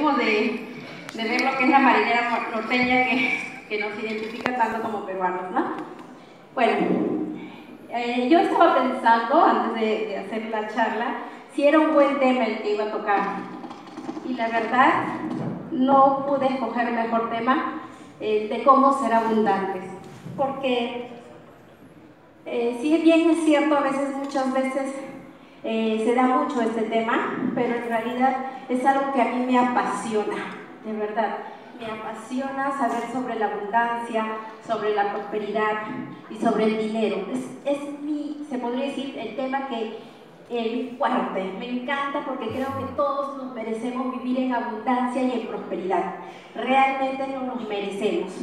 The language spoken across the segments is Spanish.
venimos de ver lo que es la marinera norteña que nos identifica tanto como peruanos, ¿no? Bueno, yo estaba pensando, antes de hacer la charla, si era un buen tema el que iba a tocar. Y la verdad, no pude escoger mejor tema de cómo ser abundantes. Porque, si bien es cierto, muchas veces se da mucho este tema, pero en realidad es algo que a mí me apasiona, de verdad. Me apasiona saber sobre la abundancia, sobre la prosperidad y sobre el dinero. Es mi, se podría decir, el tema que mi fuerte. Me encanta porque creo que todos nos merecemos vivir en abundancia y en prosperidad. Realmente nos los merecemos.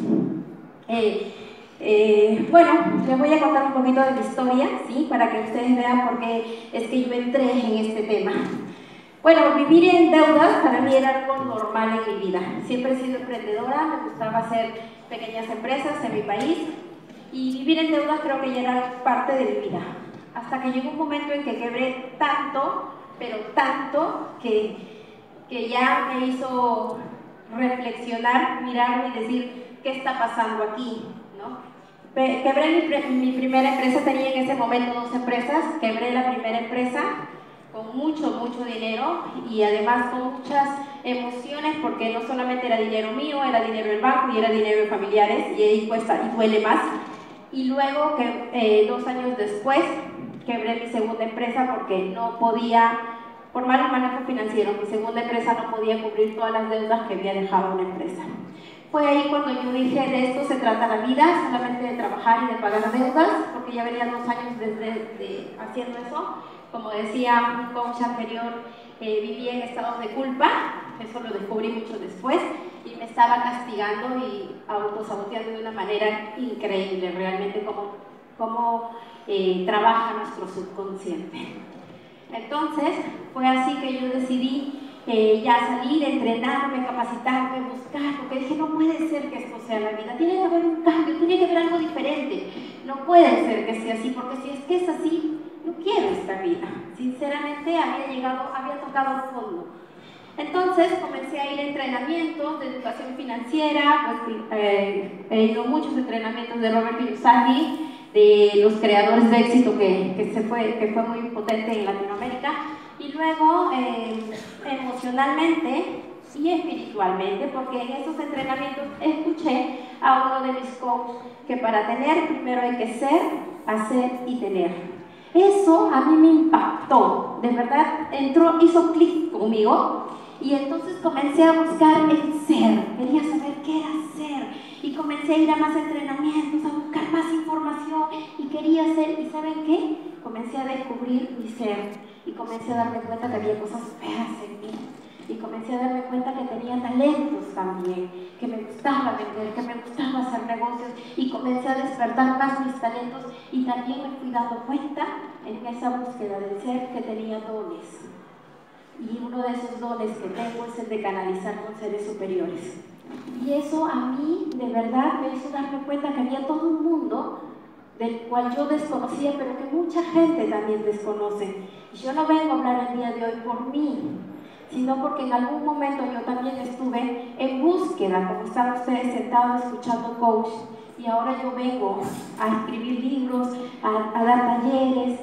Bueno, les voy a contar un poquito de mi historia, ¿sí? Para que ustedes vean por qué es que yo entré en este tema. Bueno, vivir en deudas para mí era algo normal en mi vida. Siempre he sido emprendedora, me gustaba hacer pequeñas empresas en mi país y vivir en deudas creo que ya era parte de mi vida. Hasta que llegó un momento en que quebré tanto, pero tanto, que ya me hizo reflexionar, mirarme y decir, ¿qué está pasando aquí? ¿No? Quebré mi primera empresa, tenía en ese momento 2 empresas, quebré la primera empresa con mucho dinero y además con muchas emociones porque no solamente era dinero mío, era dinero del banco y era dinero de familiares y ahí cuesta y duele más. Y luego, 2 años después, quebré mi segunda empresa porque no podía, por mal manejo financiero, mi segunda empresa no podía cubrir todas las deudas que había dejado una empresa. Fue ahí cuando yo dije, de esto se trata la vida, solamente de trabajar y de pagar deudas, porque ya venía 2 años desde haciendo eso. Como decía un coach anterior, vivía en estados de culpa, eso lo descubrí mucho después, y me estaba castigando y autosaboteando de una manera increíble, realmente cómo trabaja nuestro subconsciente. Entonces, fue así que yo decidí ya salir, entrenarme, capacitarme, buscar, porque dije, no puede ser que esto sea la vida, tiene que haber un cambio, tiene que haber algo diferente, no puede ser que sea así, porque si es que es así, no quiero esta vida. Sinceramente, había tocado fondo. Entonces, comencé a ir a entrenamientos de educación financiera, pues he ido a muchos entrenamientos de Robert Kiyosaki, de los creadores de éxito que fue muy potente en Latinoamérica, y luego emocionalmente y espiritualmente, porque en esos entrenamientos escuché a uno de mis coaches que para tener primero hay que ser, hacer y tener. Eso a mí me impactó, de verdad hizo clic conmigo. Y entonces comencé a buscar el ser, quería saber qué era ser, y comencé a ir a más entrenamientos, a buscar más información, y quería ser, ¿y saben qué? Comencé a descubrir mi ser, y comencé a darme cuenta que había cosas feas en mí, y comencé a darme cuenta que tenía talentos también, que me gustaba vender, que me gustaba hacer negocios, y comencé a despertar más mis talentos, y también me fui dando cuenta en esa búsqueda del ser que tenía dones. Y uno de esos dones que tengo es el de canalizar con seres superiores. Y eso a mí, de verdad, me hizo darme cuenta que había todo un mundo del cual yo desconocía, pero que mucha gente también desconoce. Y yo no vengo a hablar el día de hoy por mí, sino porque en algún momento yo también estuve en búsqueda, como están ustedes sentados escuchando coach, y ahora yo vengo a escribir libros, a dar talleres,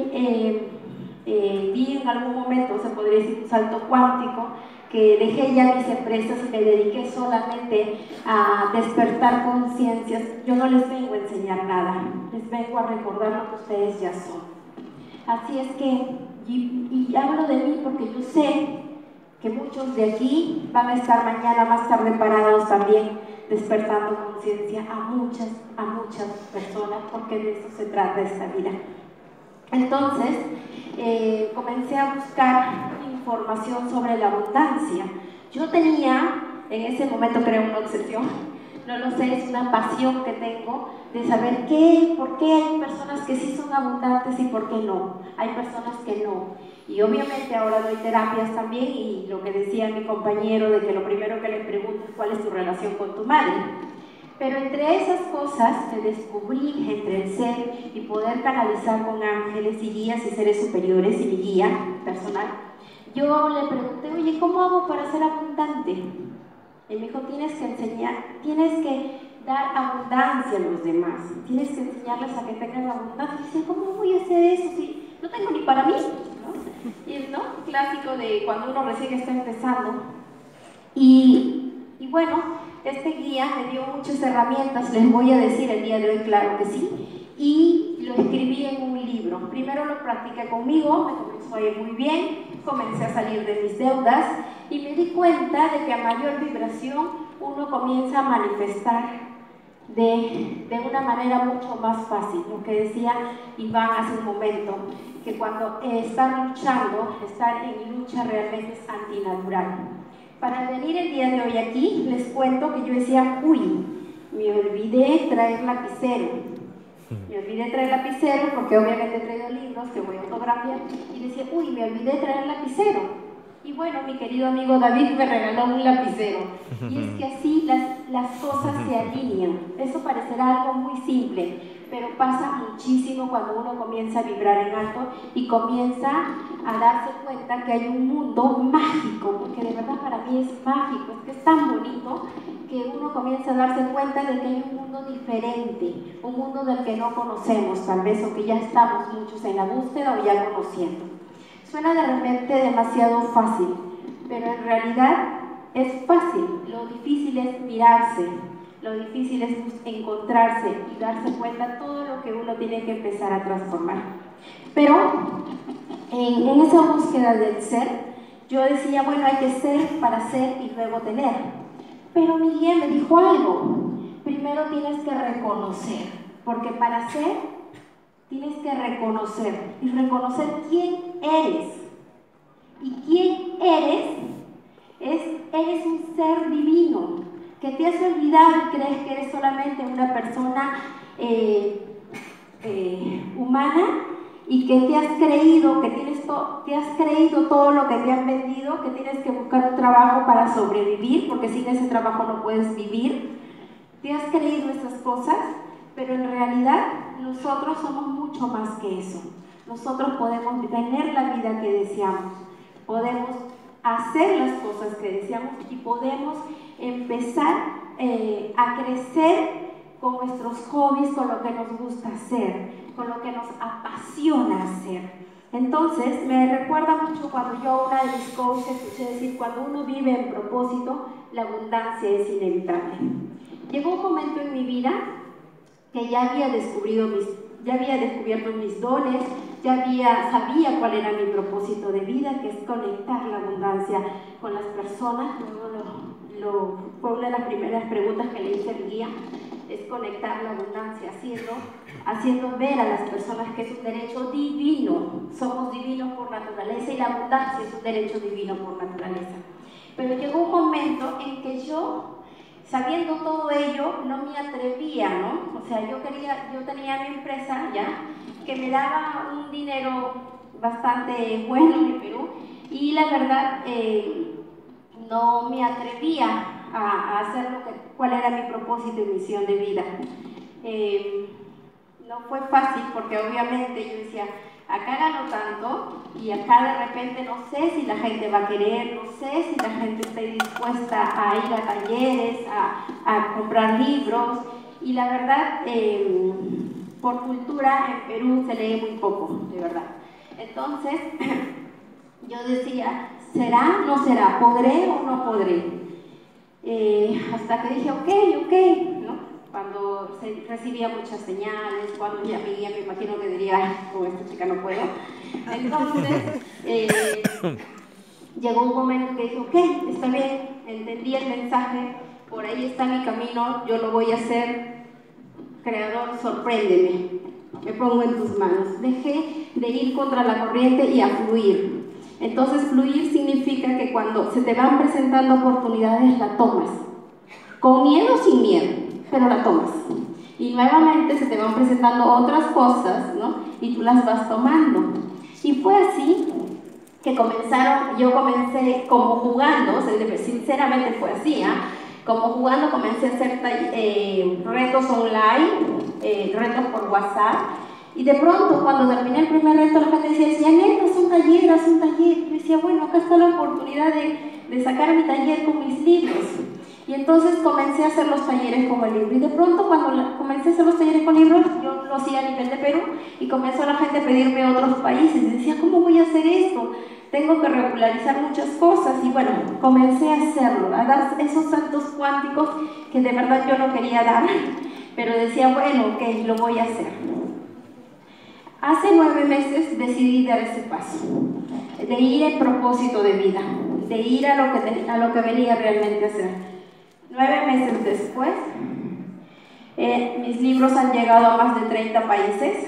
vi en algún momento, se podría decir, un salto cuántico, que dejé ya mis empresas y me dediqué solamente a despertar conciencias. Yo no les vengo a enseñar nada, les vengo a recordar lo que ustedes ya son. Así es que, y hablo de mí porque yo sé que muchos de aquí van a estar mañana más tarde parados también, despertando conciencia a muchas personas, porque de eso se trata esta vida. Entonces, comencé a buscar información sobre la abundancia. Yo tenía, en ese momento creo una obsesión, no lo sé, es una pasión que tengo de saber por qué hay personas que sí son abundantes y por qué no. Hay personas que no. Y obviamente ahora doy terapias también, y lo que decía mi compañero de que lo primero que le pregunto es cuál es tu relación con tu madre. Pero entre esas cosas que descubrí entre el ser y poder canalizar con ángeles y guías y seres superiores y mi guía personal, yo le pregunté, oye, ¿cómo hago para ser abundante? Y me dijo, tienes que enseñar, tienes que dar abundancia a los demás, tienes que enseñarles a que tengan abundancia. Y dice, ¿cómo voy a hacer eso si no tengo ni para mí? ¿No? Y es, ¿no?, clásico de cuando uno recién está empezando. Y bueno, este guía me dio muchas herramientas, les voy a decir el día de hoy, claro que sí, y lo escribí en un libro. Primero lo practiqué conmigo, me comenzó a ir muy bien, comencé a salir de mis deudas y me di cuenta de que a mayor vibración uno comienza a manifestar de una manera mucho más fácil. Lo que decía Iván hace un momento, que cuando estar luchando, estar en lucha realmente es antinatural. Para venir el día de hoy aquí, les cuento que yo decía, uy, me olvidé traer lapicero. Me olvidé traer lapicero porque obviamente he traído libros que voy a autografiar y decía, uy, me olvidé traer lapicero. Y bueno, mi querido amigo David me regaló un lapicero. Y es que así las cosas se alinean. Eso parecerá algo muy simple, pero pasa muchísimo cuando uno comienza a vibrar en alto y comienza a darse cuenta que hay un mundo mágico, porque de verdad para mí es mágico, es que es tan bonito que uno comienza a darse cuenta de que hay un mundo diferente, un mundo del que no conocemos tal vez, o que ya estamos muchos en la búsqueda o ya conociendo. Suena de repente demasiado fácil, pero en realidad es fácil. Lo difícil es mirarse, lo difícil es encontrarse y darse cuenta de todo lo que uno tiene que empezar a transformar. Pero en esa búsqueda del ser, yo decía, bueno, hay que ser para ser y luego tener. Pero mi guía me dijo algo, primero tienes que reconocer, porque para ser tienes que reconocer y reconocer quién eres. Y quién eres eres un ser divino, que te has olvidado y crees que eres solamente una persona humana y que te has creído que te has creído todo lo que te han vendido, que tienes que buscar un trabajo para sobrevivir, porque sin ese trabajo no puedes vivir. Te has creído esas cosas, pero en realidad nosotros somos mucho más que eso. Nosotros podemos tener la vida que deseamos, podemos hacer las cosas que deseamos y podemos empezar a crecer con nuestros hobbies, con lo que nos gusta hacer, con lo que nos apasiona hacer. Entonces, me recuerda mucho cuando yo a una de mis coaches escuché decir, cuando uno vive en propósito, la abundancia es inevitable. Llegó un momento en mi vida que ya había descubierto mis dones, sabía cuál era mi propósito de vida, que es conectar la abundancia con las personas. Luego fue una de las primeras preguntas que le hice al guía, es conectar la abundancia, haciendo ver a las personas que es un derecho divino. Somos divinos por naturaleza y la abundancia es un derecho divino por naturaleza. Pero llegó un momento en que yo, sabiendo todo ello, no me atrevía, ¿no? O sea, yo tenía mi empresa ya, que me daba un dinero bastante bueno en Perú, y la verdad no me atrevía a hacer cuál era mi propósito y misión de vida. No fue fácil porque obviamente yo decía, acá gano tanto y acá de repente no sé si la gente va a querer, no sé si la gente está dispuesta a ir a talleres, a comprar libros, y la verdad, por cultura en Perú se lee muy poco, de verdad. Entonces, yo decía, ¿será? ¿No será? ¿Podré o no podré? Hasta que dije, ok, ¿no? Cuando recibía muchas señales, cuando ya veía, me imagino que diría, con esta chica no puedo. Entonces, llegó un momento que dije, ok, está bien, entendí el mensaje, por ahí está mi camino, yo lo voy a hacer. Creador, sorpréndeme, me pongo en tus manos. Dejé de ir contra la corriente y a fluir. Entonces, fluir significa que cuando se te van presentando oportunidades, la tomas. Con miedo o sin miedo, pero la tomas. Y nuevamente se te van presentando otras cosas, ¿no? Y tú las vas tomando. Y fue así que yo comencé como jugando, o sea, sinceramente fue así, como jugando comencé a hacer retos online, retos por WhatsApp, Y de pronto, cuando terminé el primer reto, la gente decía, Janet, haz un taller, haz un taller. Y yo decía, bueno, acá está la oportunidad de sacar mi taller con mis libros. Y entonces comencé a hacer los talleres con el libro. Y de pronto, cuando comencé a hacer los talleres con libros, yo lo hacía a nivel de Perú, y comenzó la gente a pedirme a otros países. Y decía, ¿cómo voy a hacer esto? Tengo que regularizar muchas cosas. Y bueno, comencé a hacerlo, a dar esos saltos cuánticos que de verdad yo no quería dar, pero decía, bueno, ok, lo voy a hacer. Hace 9 meses decidí dar ese paso, de ir en propósito de vida, de ir a lo que venía realmente a hacer. 9 meses después, mis libros han llegado a más de 30 países.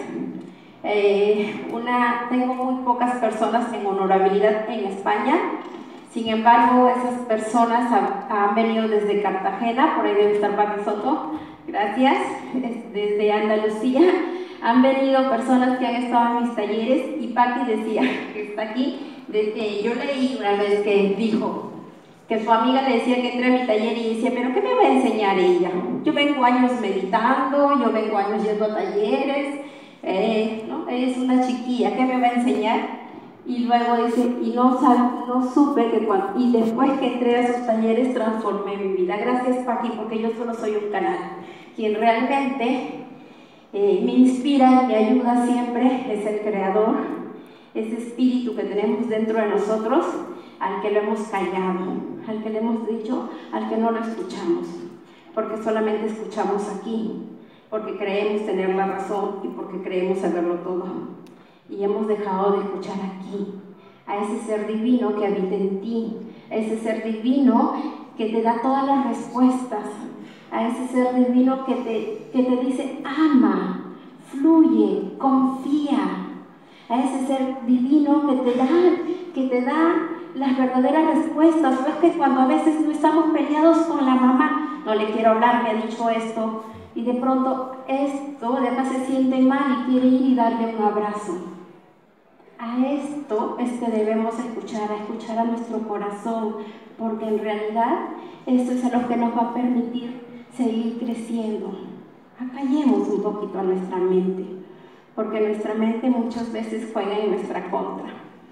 Tengo muy pocas personas en honorabilidad en España. Sin embargo, esas personas han venido desde Cartagena, por ahí debe estar Paqui Soto, gracias, desde Andalucía. Han venido personas que han estado en mis talleres, y Paqui decía, que está aquí, yo leí una vez que dijo que su amiga le decía que entré a mi taller y decía, ¿pero qué me va a enseñar ella? Yo vengo años meditando, yo vengo años yendo a talleres, ¿no? Es una chiquilla, ¿qué me va a enseñar? Y luego dice, y no supe que y después que entré a esos talleres transformé mi vida. Gracias, Paqui, porque yo solo soy un canal. Quien realmente me inspira y me ayuda siempre es el Creador, ese espíritu que tenemos dentro de nosotros, al que lo hemos callado, al que le hemos dicho, al que no lo escuchamos, porque solamente escuchamos aquí, porque creemos tener la razón y porque creemos saberlo todo. Y hemos dejado de escuchar aquí, a ese ser divino que habita en ti, a ese ser divino que te da todas las respuestas, a ese ser divino que te dice, ama, fluye, confía, a ese ser divino que te da las verdaderas respuestas. No es que cuando a veces no estamos peleados con la mamá, no le quiero hablar, me ha dicho esto, y de pronto esto de acá se siente mal y quiere ir y darle un abrazo. A esto es que debemos escuchar a nuestro corazón, porque en realidad esto es lo que nos va a permitir seguir creciendo. Acallemos un poquito a nuestra mente, porque nuestra mente muchas veces juega en nuestra contra.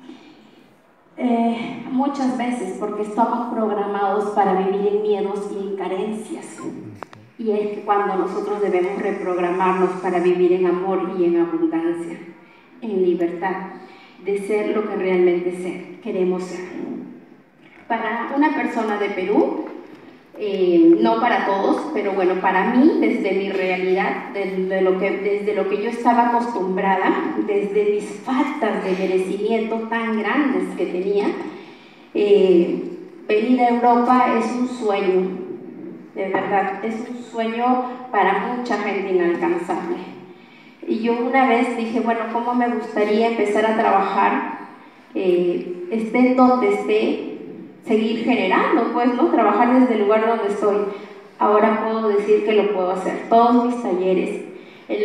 Muchas veces porque estamos programados para vivir en miedos y en carencias. Y es cuando nosotros debemos reprogramarnos para vivir en amor y en abundancia, en libertad, de ser lo que realmente queremos ser. Para una persona de Perú, no para todos, pero bueno, para mí, desde mi realidad, desde lo que yo estaba acostumbrada, desde mis faltas de merecimiento tan grandes que tenía, venir a Europa es un sueño, de verdad, es un sueño para mucha gente inalcanzable. Y yo una vez dije, bueno, ¿cómo me gustaría empezar a trabajar, esté donde esté, seguir generando, pues, ¿no? Trabajar desde el lugar donde estoy. Ahora puedo decir que lo puedo hacer. Todos mis talleres, el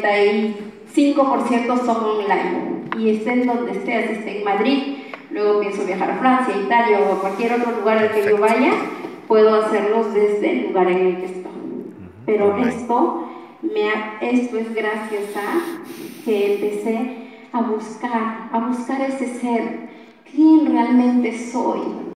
95% son online. Y estén donde esté, así esté en Madrid, luego pienso viajar a Francia, Italia o a cualquier otro lugar al que yo vaya, puedo hacerlos desde el lugar en el que estoy. Pero esto es gracias a que empecé a buscar ese ser, quién realmente soy.